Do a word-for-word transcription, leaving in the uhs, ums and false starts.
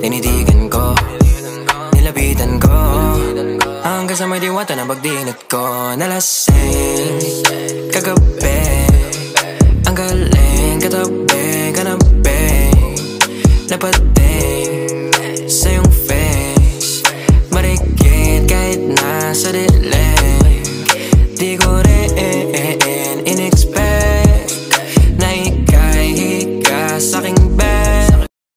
Tinitigan ko, nilapitan ko, hanggang sa may diwata na pagdinat ko. Nalasing kagabi, ang galing katabi, kanabi, napating sa iyong face. Marikit kahit nasa dilim, di ko rin